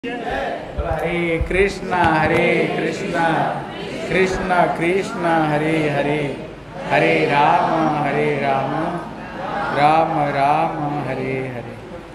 हरे कृष्णा कृष्ण कृष्ण हरे हरे, हरे राम राम राम हरे हरे।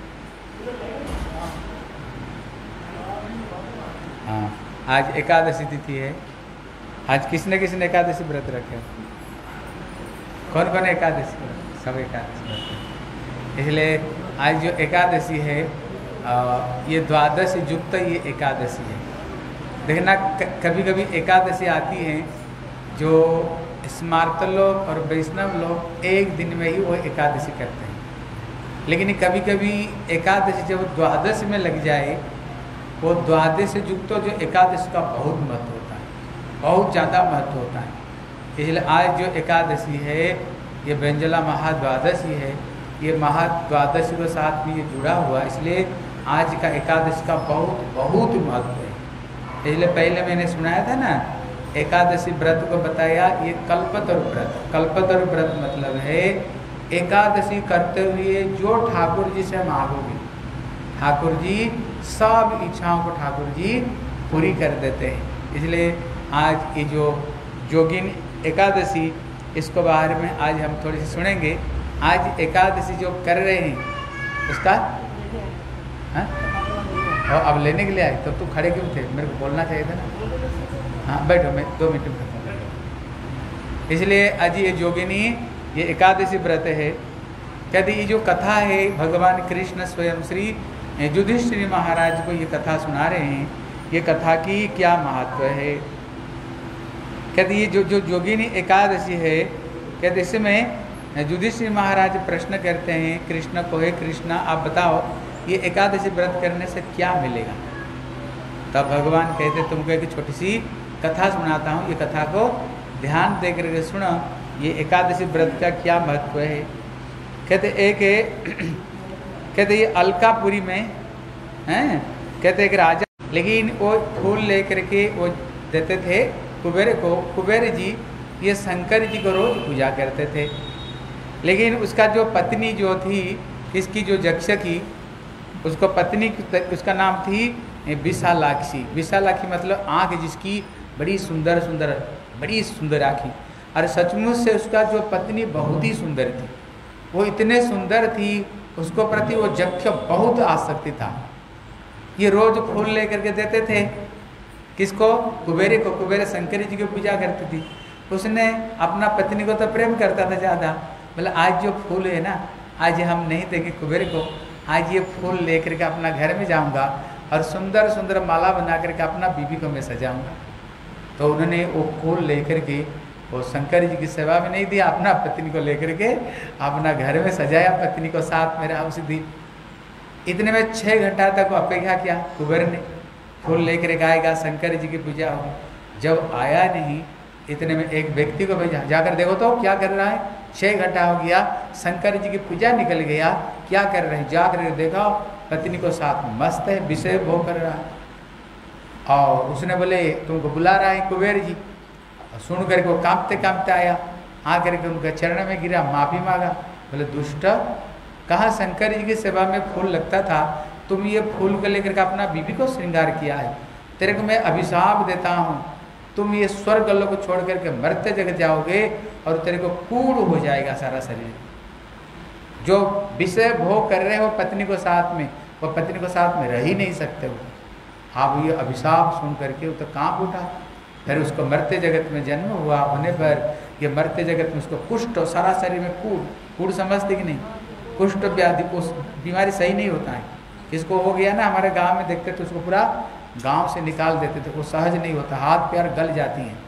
हाँ, आज एकादशी तिथि है। आज किसने किसने एकादशी व्रत रखे? कौन कौन एकादशी? सब एकादशी व्रत। इसलिए आज जो एकादशी है ये द्वादश युक्त ये एकादशी है। देखना कभी कभी एकादशी आती है जो स्मार्त लोग और वैष्णव लोग एक दिन में ही वो एकादशी करते हैं, लेकिन कभी कभी एकादशी जब द्वादश में लग जाए, वो द्वादश युक्त जो एकादशी का बहुत महत्व होता है, बहुत ज़्यादा महत्व होता है। इसलिए आज जो एकादशी है ये व्यंजला महाद्वादशी है। ये महाद्वादशी के साथ में ये जुड़ा हुआ, इसलिए आज का एकादशी का बहुत बहुत महत्व है। इसलिए पहले मैंने सुनाया था ना, एकादशी व्रत को बताया ये कल्पतरु व्रत। कल्पतरु व्रत मतलब है एकादशी करते हुए जो ठाकुर जी से मांगोगे, ठाकुर जी सब इच्छाओं को ठाकुर जी पूरी कर देते हैं। इसलिए आज ये जो जोगिन एकादशी, इसको बारे में आज हम थोड़ी सी सुनेंगे। आज एकादशी जो कर रहे हैं उसका और अब लेने के लिए आए, तब तो खड़े क्यों थे? मेरे को बोलना चाहिए था ना। हाँ बैठो, मैं 2 मिनट में खत्म। इसलिए आज ये जोगिनी ये एकादशी व्रत है। कहते ये जो कथा है भगवान कृष्ण स्वयं श्री युधिष्ठिर महाराज को ये कथा सुना रहे हैं। ये कथा की क्या महत्व है? कहते ये जो जोगिनी एकादशी है, कहते इसमें युधिष्ठिर महाराज प्रश्न करते हैं कृष्ण को, हे कृष्ण आप बताओ ये एकादशी व्रत करने से क्या मिलेगा? तब भगवान कहते तुमको एक छोटी सी कथा सुनाता हूँ, ये कथा को ध्यान दे करके सुनो, ये एकादशी व्रत का क्या महत्व है। कहते एक कहते ये अलकापुरी में हैं, कहते एक राजा, लेकिन वो फूल लेकर के वो देते थे कुबेर को। कुबेर जी ये शंकर जी को रोज पूजा करते थे, लेकिन उसका जो पत्नी जो थी, इसकी जो जक्ष की, उसको पत्नी उसका नाम थी विशालाक्षी। विशालाक्षी मतलब आँख जिसकी बड़ी सुंदर सुंदर, बड़ी सुंदर आँखी। और सचमुच से उसका जो पत्नी बहुत ही सुंदर थी, वो इतने सुंदर थी, उसको प्रति वो जक्ष बहुत आसक्ति था। ये रोज फूल लेकर के देते थे किसको? कुबेर को। कुबेर शंकर जी की पूजा करती थी। उसने अपना पत्नी को तो प्रेम करता था ज़्यादा, बोले आज जो फूल है ना, आज हम नहीं देंगे कुबेर को, आज ये फूल लेकर के अपना घर में जाऊंगा और सुंदर सुंदर माला बना करके अपना बीबी को मैं सजाऊंगा। तो उन्होंने वो फूल लेकर के वो शंकर जी की सेवा में नहीं दिया, अपना पत्नी को लेकर के अपना घर में सजाया, पत्नी को साथ में रहा उसी दिन। इतने में 6 घंटा तक वो अपेक्षा किया कुबेर ने, फूल लेकर के आएगा, शंकर जी की पूजा होगी। जब आया नहीं, इतने में एक व्यक्ति को भेजा, जाकर देखो तो क्या कर रहा है। 6 घंटा हो गया, शंकर जी की पूजा निकल गया, क्या कर रहे हैं? जाकर देखा पत्नी को साथ में मस्त है, विषय भोग कर रहा है। और उसने बोले तुमको बुला रहा है कुबेर जी। सुन करके वो कांपते कांपते आया, आकर के उनका चरण में गिरा, माफ़ी मांगा। बोले दुष्ट, कहाँ शंकर जी की सेवा में फूल लगता था, तुम ये फूल को लेकर के अपना बीबी को श्रृंगार किया है। तेरे को मैं अभिशाप देता हूँ, तुम ये स्वर्ग लोक को छोड़ करके मरते जगत जाओगे और तेरे को कूड़ हो जाएगा सारा शरीर। जो विषय भोग कर रहे हो पत्नी को साथ में, वो पत्नी को साथ में रह ही नहीं सकते हो। आप ये अभिशाप सुन करके वो तो कांप उठा। फिर उसको मरते जगत में जन्म हुआ, होने पर ये मरते जगत में उसको कुष्ठ, सारा शरीर में कूड़ समझते कि नहीं, कुष्ठ व्याधि, उस बीमारी सही नहीं होता है। किसको हो गया ना, हमारे गाँव में देखते तो उसको पूरा गांव से निकाल देते थे, वो सहज नहीं होता, हाथ पैर गल जाती हैं।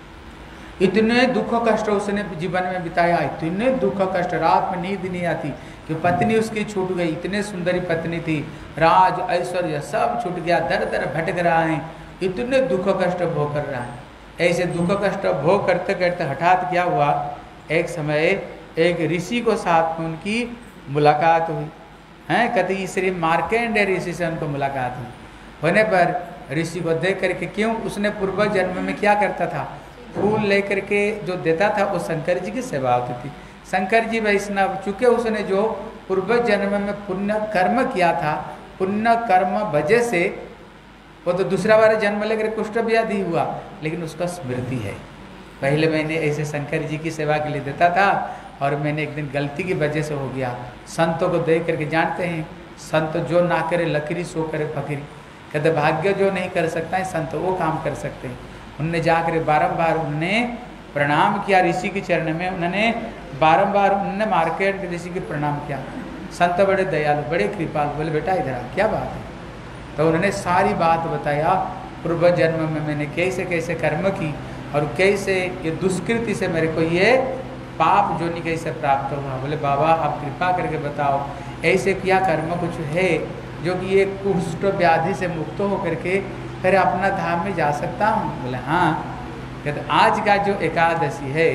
इतने दुख कष्ट उसने जीवन में बिताया, इतने दुख कष्ट, रात में नींद नहीं आती कि पत्नी उसकी छूट गई। इतने सुंदरी पत्नी थी, राज ऐश्वर्य सब छूट गया, दर दर भटक रहा है, इतने दुख कष्ट भोग कर रहा है। ऐसे दुख कष्ट भोग करते करते हठात क्या हुआ, एक समय एक ऋषि को साथ में उनकी मुलाकात हुई है। कहते श्री मार्केंडेय ऋषि से उनको मुलाकात हुई। होने पर ऋषि को देख करके, क्यों उसने पूर्व जन्म में क्या करता था, फूल लेकर के जो देता था वो शंकर जी की सेवा होती थी। शंकर जी वैष्णव, चूँकि उसने जो पूर्व जन्म में पुण्य कर्म किया था, पुण्य कर्म वजह से वो तो दूसरा बार जन्म लेकर कुष्ठ व्याधि हुआ, लेकिन उसका स्मृति है, पहले मैंने ऐसे शंकर जी की सेवा के लिए देता था और मैंने एक दिन गलती की वजह से हो गया। संतों को देख करके जानते हैं, संत जो ना करे लकीरी सो करे फकीरी। कहते भाग्य जो नहीं कर सकता है संत वो काम कर सकते हैं। उनने जाकर बारंबार उनने प्रणाम किया ऋषि के चरण में, उन्होंने बारंबार उनने मार्केट ऋषि के प्रणाम किया। संत बड़े दयालु, बड़े कृपालु, बोले बेटा इधर आ, क्या बात है? तो उन्होंने सारी बात बताया, पूर्व जन्म में मैंने कैसे कैसे कर्म की और कैसे ये दुष्कृति से मेरे को ये पाप जोनि कैसे प्राप्त हुआ। बोले बाबा आप कृपा करके बताओ ऐसे क्या कर्म कुछ है जो कि ये कुष्ठ व्याधि से मुक्त होकर के फिर अपना धाम में जा सकता हूँ? बोले हाँ। कहते आज का जो एकादशी है,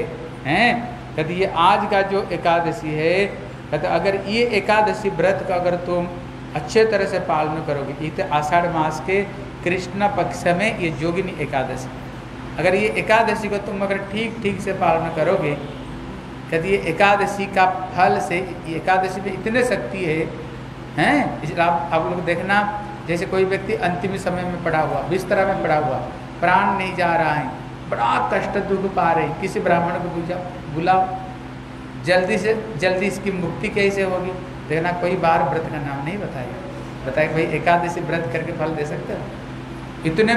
कहते ये आज का जो एकादशी है, कहते अगर ये एकादशी व्रत का अगर तुम अच्छे तरह से पालन करोगे, ये तो आषाढ़ मास के कृष्ण पक्ष में ये जोगिनी एकादशी, अगर ये एकादशी को तुम अगर ठीक ठीक से पालन करोगे, कहते ये एकादशी का फल से, ये एकादशी में इतने शक्ति है इसलिए आप लोग देखना, जैसे कोई व्यक्ति अंतिम समय में पड़ा हुआ, बिस्तर में पड़ा हुआ, प्राण नहीं जा रहा है, बड़ा कष्ट दुख पा रहे, किसी ब्राह्मण को बुलाओ, जल्दी से जल्दी इसकी मुक्ति कैसे होगी? देखना कोई बार व्रत का नाम नहीं बताएगा, बताए भाई एकादशी व्रत करके फल दे सकते हो। इतने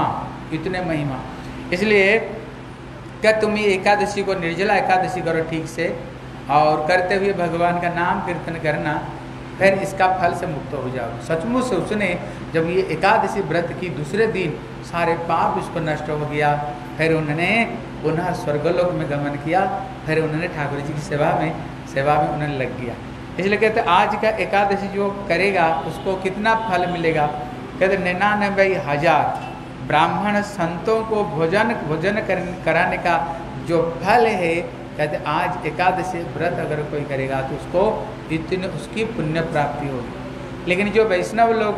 महिमा। इसलिए क्या तुम ये एकादशी को निर्जला एकादशी करो ठीक से, और करते हुए भगवान का नाम कीर्तन करना, फिर इसका फल से मुक्त हो जाओ। सचमुच से उसने जब ये एकादशी व्रत की दूसरे दिन सारे पाप उसको नष्ट हो गया, फिर उन्होंने पुनः स्वर्गलोक में गमन किया, फिर उन्होंने ठाकुर जी की सेवा में उन्हें लग गया। इसलिए कहते आज का एकादशी जो करेगा उसको कितना फल मिलेगा? कहते 99,000 ब्राह्मण संतों को भोजन कराने का जो फल है, कहते आज एकादशी व्रत अगर कोई करेगा तो उसको इतनी उसकी पुण्य प्राप्ति होगी। लेकिन जो वैष्णव लोग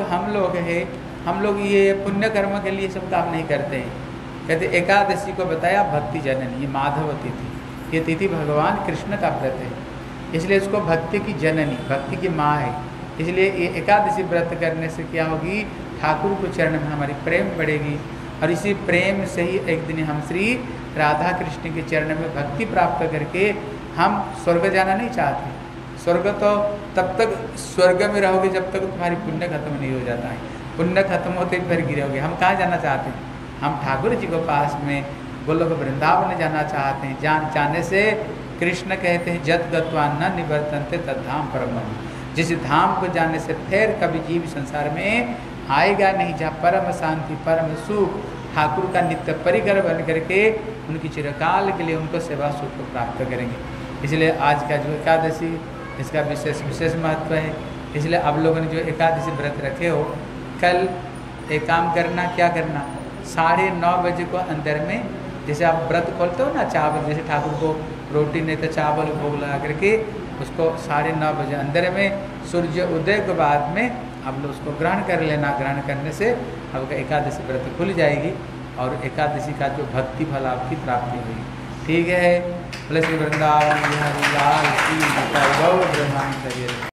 हम लोग ये पुण्य कर्म के लिए सब काम नहीं करते हैं। कहते एकादशी को बताया भक्ति जननी, ये माधव तिथि, ये तिथि भगवान कृष्ण का व्रत है, इसलिए इसको भक्ति की जननी, भक्ति की माँ है। इसलिए ये एकादशी व्रत करने से क्या होगी? ठाकुर को चरण में हमारी प्रेम बढ़ेगी, और इसी प्रेम से ही एक दिन हम श्री राधा कृष्ण के चरण में भक्ति प्राप्त करके हम स्वर्ग जाना नहीं चाहते। स्वर्ग तो तब तक स्वर्ग में रहोगे जब तक तुम्हारी पुण्य खत्म नहीं हो जाता है, पुण्य खत्म होते फिर गिरोगे। हम कहाँ जाना चाहते हैं? हम ठाकुर जी को पास में गोलोक वृंदावन जाना चाहते हैं। जाने से कृष्ण कहते हैं जत गत्वा न निवर्तन्ते तद्धाम परमम, जिस धाम को जाने से फिर कभी जीव संसार में आएगा नहीं, जहाँ परम शांति परम सुख ठाकुर का नित्य परिकर बन करके उनकी चिरकाल के लिए उनको सेवा सुख को प्राप्त करेंगे। इसलिए आज का जो एकादशी इसका विशेष महत्व है। इसलिए आप लोगों ने जो एकादशी व्रत रखे हो, कल एक काम करना, क्या करना, 9:30 बजे को अंदर में, जैसे आप व्रत खोलते हो ना, चावल जैसे ठाकुर को रोटी नहीं तो चावल भोग लगा करके उसको 9:30 बजे अंदर में सूर्य उदय के बाद में आप लोग उसको ग्रहण कर लेना। ग्रहण करने से आपका एकादशी व्रत खुल जाएगी और एकादशी का जो भक्ति फल आपकी प्राप्ति होगी। ठीक है, बोले श्री वृंदावन बिहारी लाल की जय, गौर ब्रह्मांड।